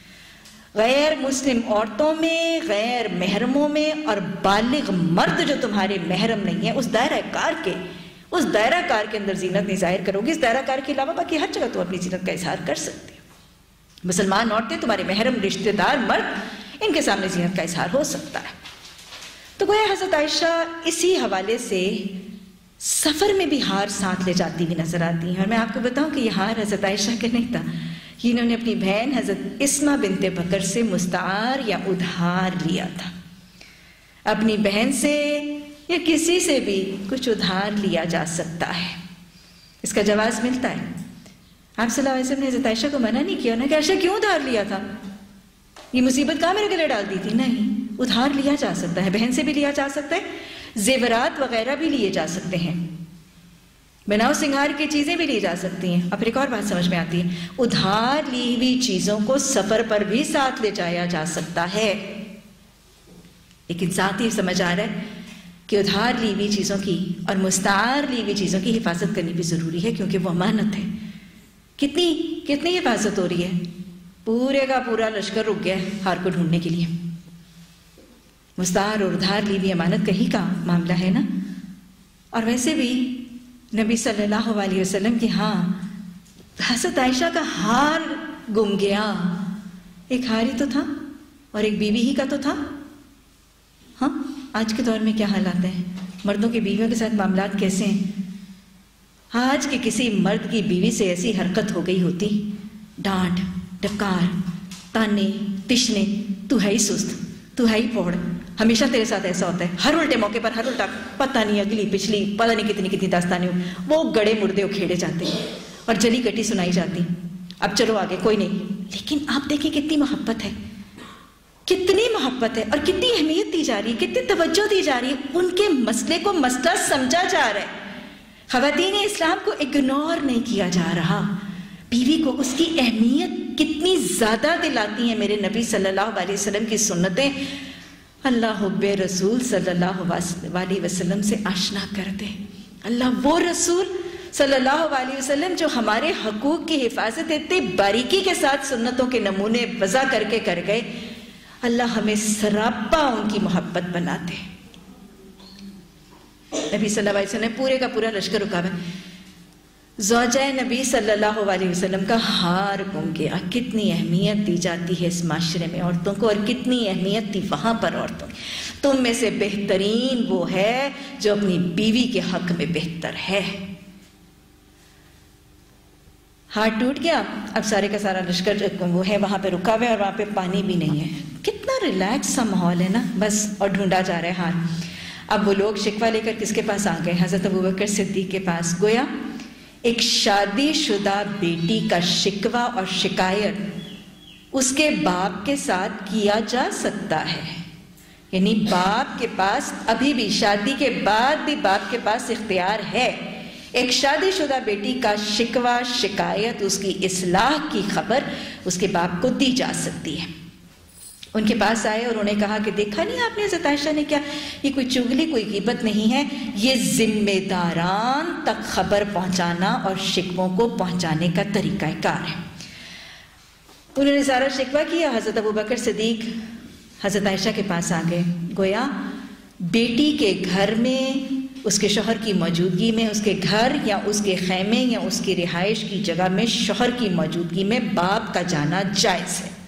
غیر مسلم عورتوں میں، غیر محرموں میں، اور بالغ مرد جو تمہارے محرم نہیں ہے اس دائرہ کار کے اس دائرہ کار کے اندر زینت نہیں ظاہر کرو گی۔ اس دائرہ کار کے علاوہ باقی ہر جگہ تم اپنی زینت کا اظہار کر سکتے ہو۔ مسلمان عورتیں، تمہارے محرم رشتہ دار مرد، ان کے سامنے زینت کا اظہار ہو سکتا ہے۔ تو گویا حضرت عائشہ اسی حوالے سے سفر میں بھی ہار ساتھ لے جاتی ہوئی نظر آتی ہیں، اور میں آپ کو بتاؤں کہ یہ ہار حضرت عائشہ کا نہیں تھا، یہ انہوں نے اپنی بہن حضرت اسما بنت بکر سے مستعار یا ادھار لیا تھا۔ اپنی بہن سے یا کسی سے بھی کچھ ادھار لیا جا سکتا ہے، اس کا جواز ملتا ہے۔ آپ صلی اللہ علیہ وسلم نے حضرت عائشہ کو منع نہیں کیا نا کہ عائشہ کیوں ادھار لیا تھا، یہ مصیبت کہاں میرے گلے ڈال دی تھی؟ نہیں، ادھار لیا جا سکتا ہے، بہن سے بھی لیا جا سکتا ہے، زیورات وغیرہ بھی لیے جا سکتے ہیں، بناؤ سنگھار کی چیزیں بھی لی جا سکتی ہیں۔ اب ایک اور بات سمجھ میں آتی ہے، ادھار لی ہوئی چیزوں کو سفر پر بھی ساتھ لے جایا جا سکتا ہے۔ لیکن ساتھ ہی سمجھ آ رہا ہے کہ ادھار لی ہوئی چیزوں کی اور مستعار لی ہوئی چیزوں کی حفاظت کرنی بھی ضروری ہے، کیونکہ وہ امانت ہے۔ کتنی کتنی حفاظت ہو رہی ہے؟ پورے کا پورا لشکر رک گیا ہے ہار کو ڈھونڈنے کے لیے۔ مستعار اور ادھار لی ہوئی امانت کہیں کا معاملہ ہے نا۔ اور ویسے بھی نبی صلی اللہ علیہ وسلم کی ہاں حضرت عائشہ کا ہار گم گیا۔ ایک ہار ہی تو تھا اور ایک بیوی ہی کا تو تھا۔ ہاں آج کے دور میں کیا حالات ہیں؟ مردوں کی بیویوں کے ساتھ معاملات کیسے ہیں؟ آج کے کسی مرد کی بیوی سے ایسی حرکت ہو گئی ہوتی، ڈانٹ ڈکار، تانے تشنے، تو ہے ہی سست، تو ہے ہی پوڑ، ہمیشہ تیرے ساتھ ایسا ہوتا ہے، ہر الٹے موقع پر، ہر الٹا پتہ نہیں اگلی پچھلی پتہ نہیں کتنی کتنی داستانیں وہ گڑے مردے اکھیڑے جاتے ہیں اور جلی کٹی سنائی جاتی۔ اب چلو آگے کوئی نہیں، لیکن آپ دیکھیں کتنی محبت ہے، کتنی محبت ہے اور کتنی اہمیت دی جا رہی ہے، کتنی توجہ دی جا رہی ہے، ان کے مسئلے کو مسئلہ سمجھا جا رہا ہے۔ خواتین اسلام کو اگنور نہیں کیا جا رہا، بیوی کو اس کی اہمیت کتنی زیادہ دلاتی ہیں میرے نبی صلی اللہ علیہ وسلم کی سنتیں۔ اللہ حب رسول صلی اللہ علیہ وسلم سے آشنا کر دے۔ اللہ وہ رسول صلی اللہ علیہ وسلم جو ہمارے حقوق کی حفاظت اتنی باریکی کے ساتھ سنتوں کے نمونے وضع کر کے کر گئے، اللہ ہمیں سراپا ان کی محبت بنا دے۔ نبی صلی اللہ علیہ وسلم پورے کا پورا لشکر رکا ہے، زوجہ نبی صلی اللہ علیہ وسلم کا ہار گم گیا۔ کتنی اہمیت دی جاتی ہے اس معاشرے میں عورتوں کو، اور کتنی اہمیت تھی وہاں پر عورتوں کی۔ تم میں سے بہترین وہ ہے جو اپنی بیوی کے حق میں بہتر ہے۔ ہار ٹوٹ گیا، اب سارے کا سارا لشکر وہ ہے وہاں پہ رکا ہوا ہے اور وہاں پہ پانی بھی نہیں ہے۔ کتنا ریلیکس سا ماحول ہے نا، بس اور ڈھونڈا جا رہا ہے ہار۔ اب وہ لوگ شکوہ لے کر کس کے پاس آ گئے؟ حضرت ابوبکر صدیق کے پاس۔ گویا ایک شادی شدہ بیٹی کا شکوہ اور شکایت اس کے باپ کے ساتھ کیا جا سکتا ہے، یعنی باپ کے پاس ابھی بھی شادی کے بعد بھی باپ کے پاس اختیار ہے۔ ایک شادی شدہ بیٹی کا شکوہ شکایت، اس کی اصلاح کی خبر اس کے باپ کو دی جا سکتی ہے۔ ان کے پاس آئے اور انہیں کہا کہ دیکھا نہیں آپ نے حضرت عائشہ نے کیا، یہ کوئی چغلی کوئی غیبت نہیں ہے، یہ ذمہ داران تک خبر پہنچانا اور شکووں کو پہنچانے کا طریقہ کار ہے۔ انہوں نے سارا شکوہ کیا، حضرت ابوبکر صدیق حضرت عائشہ کے پاس آ گئے۔ گویا بیٹی کے گھر میں، اس کے شوہر کی موجودگی میں، اس کے گھر یا اس کے خیمے یا اس کی رہائش کی جگہ میں شوہر کی موجودگی میں باپ کا جانا جائز ہے۔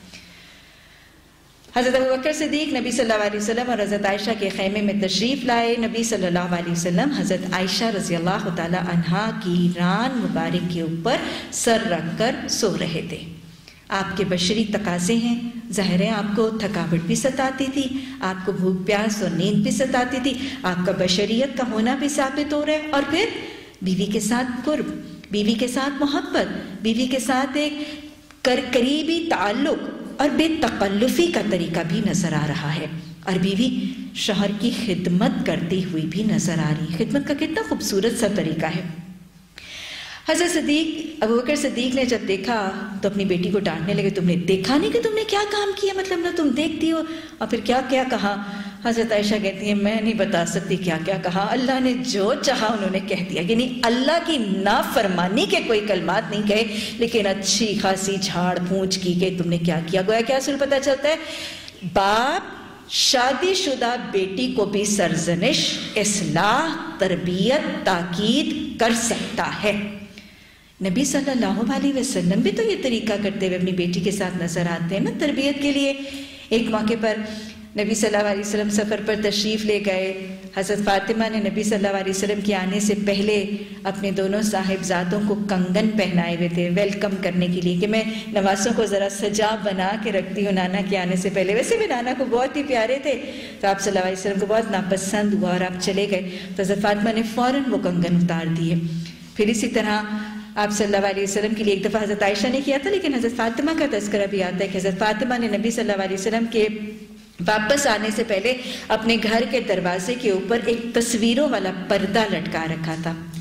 حضرت ابوبکر صدیق نبی صلی اللہ علیہ وسلم اور حضرت عائشہ کے خیمے میں تشریف لائے۔ نبی صلی اللہ علیہ وسلم حضرت عائشہ رضی اللہ تعالی عنہا کی ران مبارک کے اوپر سر رکھ کر سو رہے تھے۔ آپ کے بشری تقاضے ہیں، ظاہر ہے آپ کو تھکاوٹ بھی ستاتی تھی، آپ کو بھوک پیاس اور نیند بھی ستاتی تھی، آپ کا بشریت کا ہونا بھی ثابت ہو رہا ہے، اور پھر بیوی کے ساتھ قرب، بیوی کے ساتھ محبت، بیوی کے ساتھ ایک قریبی تعلق اور بے تکلفی کا طریقہ بھی نظر آ رہا ہے، اور بیوی شوہر کی خدمت کرتی ہوئی بھی نظر آ رہی ہے۔ خدمت کا کتنا خوبصورت سا طریقہ ہے۔ حضرت صدیق ابوبکر صدیق نے جب دیکھا تو اپنی بیٹی کو ڈانٹنے لگے، تم نے دیکھا نہیں کہ تم نے کیا کام کیا، مطلب نہ تم دیکھتی ہو، اور پھر کیا کیا کہا۔ حضرت عائشہ کہتی ہیں میں نہیں بتا سکتی کیا کیا کہا، اللہ نے جو چاہا انہوں نے کہہ دیا، یعنی اللہ کی نافرمانی کے کوئی کلمات نہیں کہے، لیکن اچھی خاصی جھاڑ پھونچ کی کہ تم نے کیا کیا۔ گویا کیا اصول پتہ چلتا ہے، باپ شادی شدہ بیٹی کو بھی سرزنش، اصلاح، تربیت، تاکید کر سکتا ہے۔ نبی صلی اللہ علیہ وسلم بھی تو یہ طریقہ کرتے ہوئے اپنی بیٹی کے ساتھ نظر آتے ہیں نا تربیت کے لیے۔ ایک موقع پر نبی صلی اللہ علیہ وسلم سفر پر تشریف لے گئے، حضرت فاطمہ نے نبی صلی اللہ علیہ وسلم کے آنے سے پہلے اپنے دونوں صاحبزادوں کو کنگن پہنائے ہوئے تھے ویلکم کرنے کے لیے، کہ میں نوازوں کو ذرا سجا بنا کے رکھتی ہوں نانا کے آنے سے پہلے۔ ویسے بھی نانا کو بہت ہی پیارے تھے، تو آپ صلی اللہ علیہ وسلم کو بہت ناپسند ہوا اور آپ چلے گئے، تو حضرت فاطمہ نے فوراً وہ کنگن اتار دیے۔ پھر اسی طرح آپ صلی اللہ علیہ وسلم کے لیے ایک دفعہ حضرت عائشہ نے کیا تھا، لیکن حضرت فاطمہ کا تذکرہ بھی آتا ہے کہ حضرت فاطمہ نے نبی صلی اللہ علیہ وسلم کے واپس آنے سے پہلے اپنے گھر کے دروازے کے اوپر ایک تصویروں والا پردہ لٹکا رکھا تھا،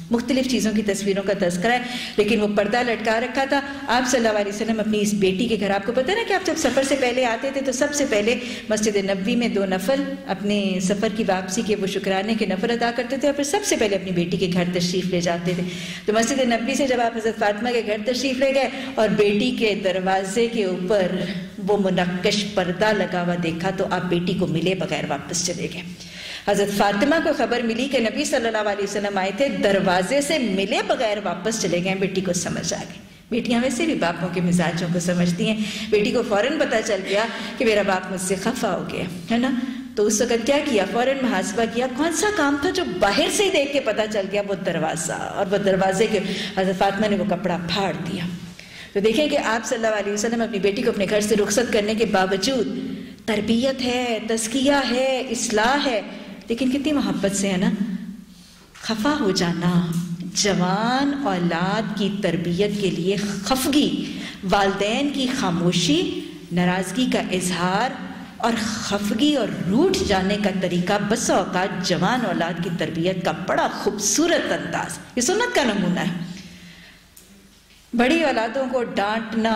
مختلف چیزوں کی تصویروں کا تذکرہ ہے، لیکن وہ پردہ لٹکا رکھا تھا۔ آپ صلی اللہ علیہ وسلم اپنی اس بیٹی کے گھر، آپ کو پتہ ہے نا کہ آپ جب سفر سے پہلے آتے تھے تو سب سے پہلے مسجد نبوی میں دو نفل اپنے سفر کی واپسی کے وہ شکرانے کے نفل ادا کرتے تھے، اور پھر سب سے پہلے اپنی بیٹی کے گھر تشریف لے جاتے تھے۔ تو مسجد نبوی سے جب آپ حضرت فاطمہ کے گھر تشریف لے گئے اور بیٹی کے دروازے کے اوپر وہ منقش پردہ لگا ہوا دیکھا تو آپ بیٹی کو ملے بغیر واپس چلے گئے۔ حضرت فاطمہ کو خبر ملی کہ نبی صلی اللہ علیہ وسلم آئے تھے، دروازے سے ملے بغیر واپس چلے گئے۔ بیٹی کو سمجھ آ گئی، بیٹیاں ویسے بھی باپوں کے مزاجوں کو سمجھتی ہیں، بیٹی کو فوراً پتہ چل گیا کہ میرا باپ مجھ سے خفا ہو گیا ہے نا۔ تو اس وقت کیا کیا، فوراً محاسبہ کیا، کون سا کام تھا جو باہر سے ہی دیکھ کے پتہ چل گیا، وہ دروازہ، اور وہ دروازے کے حضرت فاطمہ نے وہ کپڑا پھاڑ دیا۔ تو دیکھیں کہ آپ صلی اللہ علیہ وسلم اپنی بیٹی کو اپنے گھر سے رخصت کرنے کے باوجود تربیت ہے، تزکیہ ہے، اصلاح ہے، لیکن کتنی محبت سے ہے نا۔ خفا ہو جانا، جوان اولاد کی تربیت کے لیے خفگی، والدین کی خاموشی، ناراضگی کا اظہار اور خفگی اور روٹھ جانے کا طریقہ بسا اوقات جوان اولاد کی تربیت کا بڑا خوبصورت انداز، یہ سنت کا نمونہ ہے۔ بڑی اولادوں کو ڈانٹنا،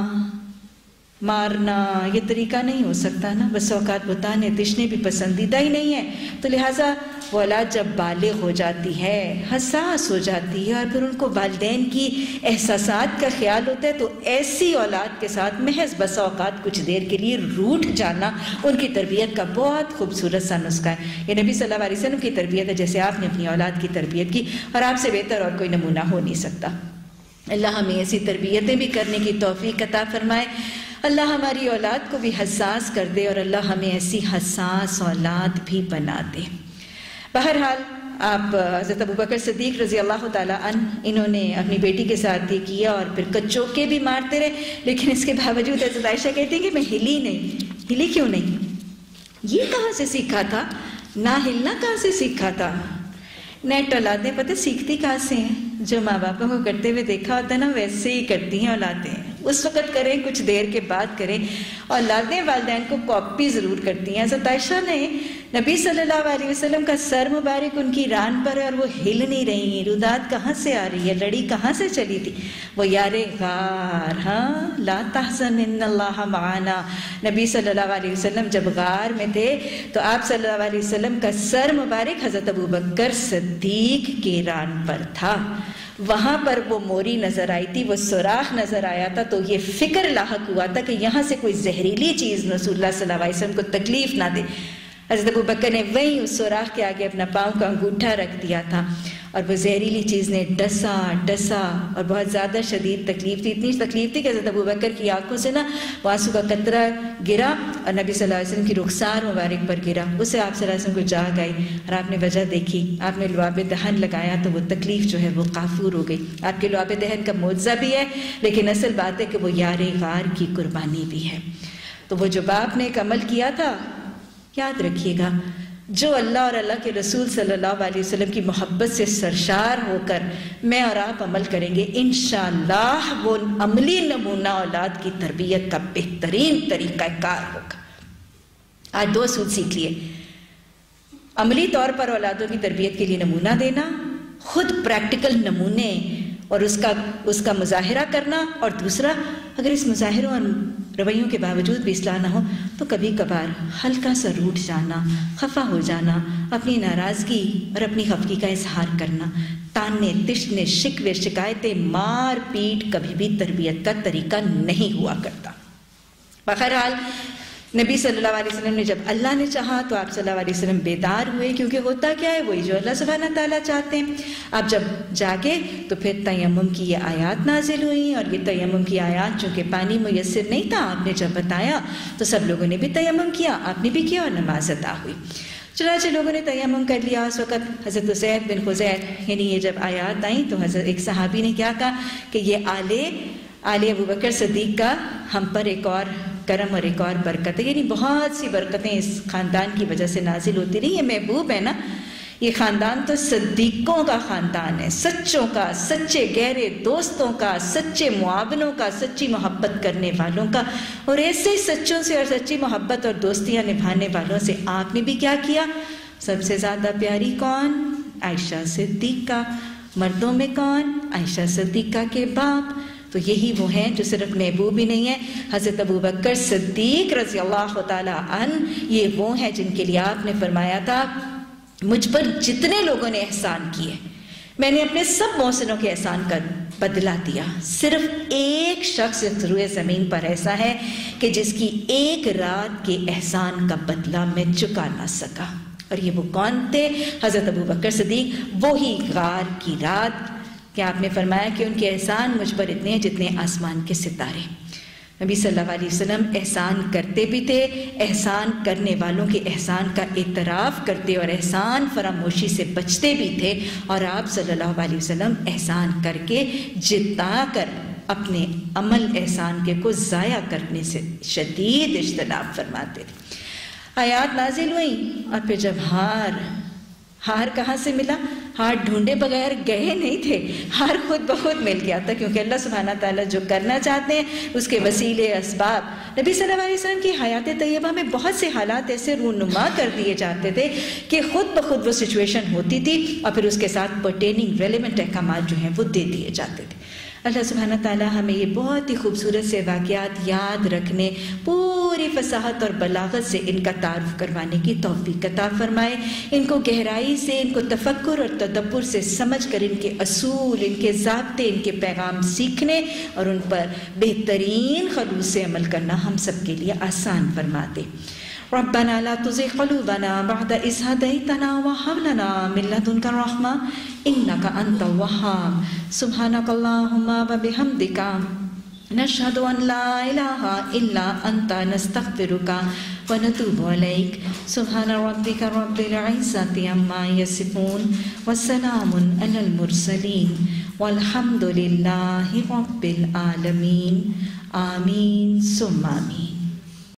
مارنا یہ طریقہ نہیں ہو سکتا نا، بس اوقات بتانے تشنے بھی پسندیدہ ہی نہیں ہے۔ تو لہٰذا وہ اولاد جب بالغ ہو جاتی ہے، حساس ہو جاتی ہے، اور پھر ان کو والدین کی احساسات کا خیال ہوتا ہے، تو ایسی اولاد کے ساتھ محض بسا اوقات کچھ دیر کے لیے روٹھ جانا ان کی تربیت کا بہت خوبصورت سا نسخہ ہے۔ یہ نبی صلی اللہ علیہ وسلم کی تربیت ہے، جیسے آپ نے اپنی اولاد کی تربیت کی، اور آپ سے بہتر اور کوئی نمونہ ہو نہیں سکتا۔ اللہ ہمیں ایسی تربیتیں بھی کرنے کی توفیق عطا فرمائے، اللہ ہماری اولاد کو بھی حساس کر دے، اور اللہ ہمیں ایسی حساس اولاد بھی بنا دے۔ بہرحال آپ حضرت ابوبکر صدیق رضی اللہ تعالیٰ عنہ، انہوں نے اپنی بیٹی کے ساتھ یہ کیا اور پھر کچوکے بھی مارتے رہے، لیکن اس کے باوجود حضرت عائشہ کہتی ہیں کہ میں ہلی نہیں۔ ہلی کیوں نہیں؟ یہ کہاں سے سیکھا تھا؟ نہ ہلنا کہاں سے سیکھا تھا؟ نیٹ اولادیں پتہ سیکھتی کہاں سے ہیں؟ جو ماں باپوں کو کرتے ہوئے دیکھا ہوتا ہے نا، ویسے ہی کرتی ہیں اولادیں، اس وقت کریں، کچھ دیر کے بعد کریں۔ اولادیں والدین کو کاپی ضرور کرتی ہیں۔ حضرت عائشہ نے نبی صلی اللہ علیہ وسلم کا سر مبارک ان کی ران پر ہے اور وہ ہل نہیں رہی ہیں، روداد کہاں سے آ رہی ہے، لڑی کہاں سے چلی تھی؟ وہ یار غار، ہاں لا تحزن ان اللہ معنا۔ نبی صلی اللہ علیہ وسلم جب غار میں تھے تو آپ صلی اللہ علیہ وسلم کا سر مبارک حضرت ابوبکر صدیق کے ران پر تھا، وہاں پر وہ موری نظر آئی تھی، وہ سوراخ نظر آیا تھا، تو یہ فکر لاحق ہوا تھا کہ یہاں سے کوئی زہریلی چیز رسول اللہ صلی اللہ علیہ وسلم کو تکلیف نہ دے۔ حضرت ابوبکر نے وہیں اس سوراخ کے آگے اپنا پاؤں کا انگوٹھا رکھ دیا تھا، اور وہ زہریلی چیز نے ڈسا ڈسا اور بہت زیادہ شدید تکلیف تھی، اتنی تکلیف تھی کہ حضرت ابوبکر کی آنکھوں سے نا وہ آنسو کا قطرہ گرا اور نبی صلی اللہ علیہ وسلم کی رخسار مبارک پر گرا، اسے آپ صلی اللہ علیہ وسلم کو جاگ آئی، اور آپ نے وجہ دیکھی، آپ نے لعاب دہن لگایا تو وہ تکلیف جو ہے وہ کافور ہو گئی۔ آپ کے لعاب دہن کا معجزہ بھی ہے، لیکن اصل بات ہے کہ وہ یار غار کی قربانی بھی ہے۔ تو وہ جو باپ نے ایک عمل کیا تھا، یاد رکھیے گا، جو اللہ اور اللہ کے رسول صلی اللہ علیہ وسلم کی محبت سے سرشار ہو کر میں اور آپ عمل کریں گے، انشاءاللہ وہ عملی نمونہ اولاد کی تربیت کا بہترین طریقہ کار ہوگا۔ آج دو اصول سیکھ لیے، عملی طور پر اولادوں کی تربیت کے لیے نمونہ دینا، خود پریکٹیکل نمونے اور اس کا اس کا مظاہرہ کرنا، اور دوسرا اگر اس مظاہروں اور رویوں کے باوجود بھی اصلاح نہ ہو تو کبھی کبھار ہلکا سا روٹھ جانا، خفا ہو جانا، اپنی ناراضگی اور اپنی خفگی کا اظہار کرنا، تانے تشنے شکوے شکایتیں مار پیٹ کبھی بھی تربیت کا طریقہ نہیں ہوا کرتا۔ بہرحال نبی صلی اللہ علیہ وسلم نے جب اللہ نے چاہا تو آپ صلی اللہ علیہ وسلم بیدار ہوئے، کیونکہ ہوتا کیا ہے وہی جو اللہ سبحانہ تعالیٰ چاہتے ہیں۔ آپ جب جاگے تو پھر تیمم کی یہ آیات نازل ہوئیں، اور یہ تیمم کی آیات چونکہ پانی میسر نہیں تھا، آپ نے جب بتایا تو سب لوگوں نے بھی تیمم کیا، آپ نے بھی کیا، اور نماز ادا ہوئی۔ چنانچہ لوگوں نے تیمم کر لیا۔ اس وقت حضرت زید بن خزیر، یعنی یہ جب آیات آئیں تو حضرت ایک صحابی نے کیا کہا کہ یہ آلے آل ابوبکر صدیق کا ہم پر ایک اور کرم اور ایک اور برکت ہے، یعنی بہت سی برکتیں اس خاندان کی وجہ سے نازل ہوتی رہی۔ یہ محبوب ہے نا، یہ خاندان تو صدیقوں کا خاندان ہے، سچوں کا، سچے گہرے دوستوں کا، سچے معاونوں کا، سچی محبت کرنے والوں کا، اور ایسے ہی سچوں سے اور سچی محبت اور دوستیاں نبھانے والوں سے آپ نے بھی کیا کیا؟ سب سے زیادہ پیاری کون؟ عائشہ صدیقہ، مردوں میں کون؟ عائشہ صدیقہ کے باپ، تو یہی وہ ہیں جو صرف محبوب ہی نہیں ہیں، حضرت ابو بکر صدیق رضی اللہ تعالیٰ عنہ، یہ وہ ہیں جن کے لیے آپ نے فرمایا تھا مجھ پر جتنے لوگوں نے احسان کیے میں نے اپنے سب محسنوں کے احسان کا بدلہ دیا، صرف ایک شخص روئے زمین پر ایسا ہے کہ جس کی ایک رات کے احسان کا بدلہ میں چکا نہ سکا، اور یہ وہ کون تھے؟ حضرت ابو بکر صدیق، وہی غار کی رات کہ آپ نے فرمایا کہ ان کے احسان مجھ پر اتنے ہیں جتنے آسمان کے ستارے۔ نبی صلی اللہ علیہ وسلم احسان کرتے بھی تھے، احسان کرنے والوں کے احسان کا اعتراف کرتے اور احسان فراموشی سے بچتے بھی تھے، اور آپ صلی اللہ علیہ وسلم احسان کر کے جتا کر اپنے عمل احسان کے کو ضائع کرنے سے شدید اجتناب فرماتے تھے۔ آیات نازل ہوئیں، اور پھر جب ہار ہار کہاں سے ملا؟ ہار ڈھونڈے بغیر گئے نہیں تھے، ہار خود بخود مل گیا تھا، کیونکہ اللہ سبحانہ تعالیٰ جو کرنا چاہتے ہیں اس کے وسیلے اسباب نبی صلی اللہ علیہ وسلم کی حیات طیبہ میں بہت سے حالات ایسے رونما کر دیے جاتے تھے کہ خود بخود وہ سچویشن ہوتی تھی، اور پھر اس کے ساتھ پرٹیننگ ریلیونٹ احکامات جو ہیں وہ دے دیے جاتے تھے۔ اللہ سبحانہ تعالیٰ ہمیں یہ بہت ہی خوبصورت سے واقعات یاد رکھنے، پوری فصاحت اور بلاغت سے ان کا تعارف کروانے کی توفیق عطا فرمائے، ان کو گہرائی سے، ان کو تفکر اور تدبر سے سمجھ کر ان کے اصول، ان کے ضابطے، ان کے پیغام سیکھنے اور ان پر بہترین خلوص سے عمل کرنا ہم سب کے لیے آسان فرما دے۔ ربنا لا تزغ قلوبنا بعد إذ هديتنا وهب لنا من لدنك رحمة إنك أنت الوهاب سبحانك اللهم وبحمدك نشهد أن لا إله إلا أنت نستغفرك ونتوب إليك سبحان ربك رب العزة عما يصفون وسلام على المرسلين والحمد لله رب العالمين آمين ثم آمين۔